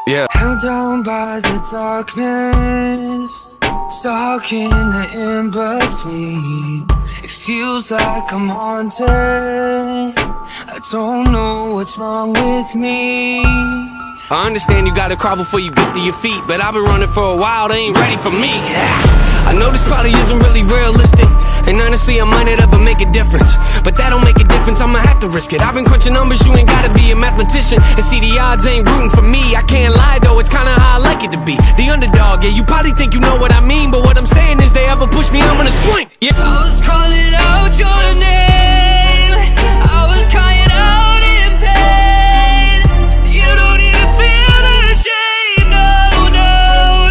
Yeah. Held down by the darkness, stuck in the in-between. It feels like I'm haunted. I don't know what's wrong with me. I understand you gotta crawl before you get to your feet, but I've been running for a while, they ain't ready for me. I know this probably isn't really realistic, and honestly I might not ever make a difference, but that don't make a difference, I'ma have to risk it. I've been crunching numbers, you ain't gotta be a mathematician, and see the odds ain't rooting for me. I can't lie though, it's kinda how I like it to be the underdog. Yeah, you probably think you know what I mean, but what I'm saying is they ever push me, I'm gonna swing. Yeah. I was calling out your name, I was crying out in pain. You don't even feel the shame, no, no,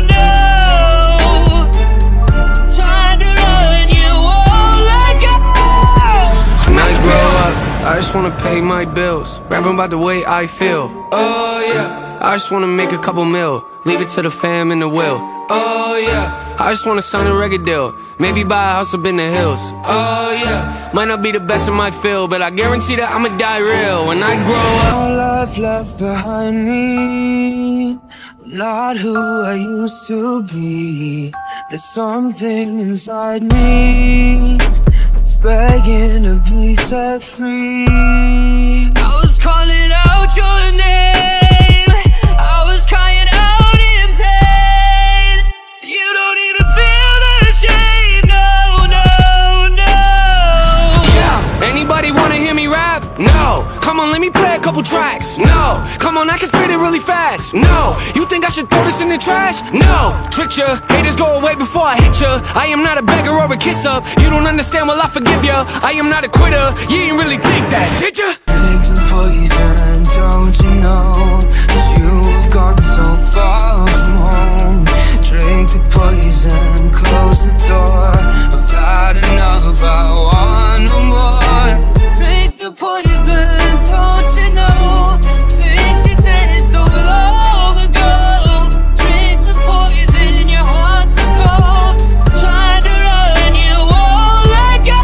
no. Trying to run, you won't let go. When I grow up, I just wanna pay my bills, rapping about the way I feel. Oh yeah, I just wanna make a couple mil, leave it to the fam and the will. Oh yeah, I just wanna sign a record deal, maybe buy a house up in the hills. Oh yeah, might not be the best in my field, but I guarantee that I'ma die real when I grow up. All I've left behind me, not who I used to be. There's something inside me that's begging to be set free. I was calling out your name, I was crying out in pain. You don't even feel the shame, no, no, no. Yeah, anybody wanna hear me rap? No. Come on, let me play a couple tracks. No. Come on, I can spit it really fast. No. You think I should throw this in the trash? No. Tricked ya, haters go away before I hit ya. I am not a beggar or a kiss up. You don't understand, well I forgive ya. I am not a quitter, you ain't really think that, did ya? Take the poison, don't you know? 'Cause you've gone so far from home. Drink the poison, close the door. I've had enough, I want no more. Drink the poison, don't you know? Things you said so long ago. Drink the poison, your heart's so cold. Trying to run, you won't let go.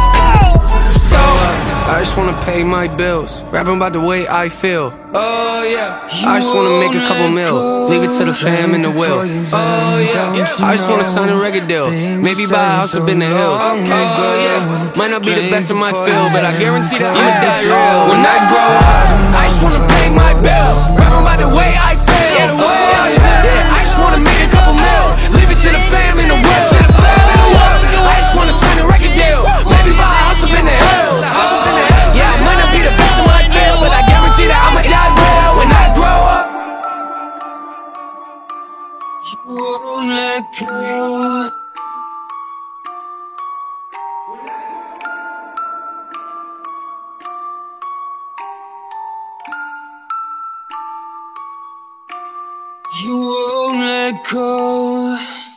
I just wanna pay my bills, rapping about the way I feel. Oh yeah, I just wanna make a couple mil, leave it to the fam and the will. Oh yeah, I just wanna sign a record deal, maybe buy a house up in the hills. Oh yeah, might not be the best in my field, but I guarantee that I'ma die real when I grow up. I just wanna pay my bills, rapping about the way I feel. Yeah, I just wanna make a couple mil, leave it to the fam and the will. I just wanna sign a record deal, maybe buy a house up in the hills. Yeah, I might not be the best in my field, but I guarantee that I'ma die real when I grow up. You won't let go. You won't let go.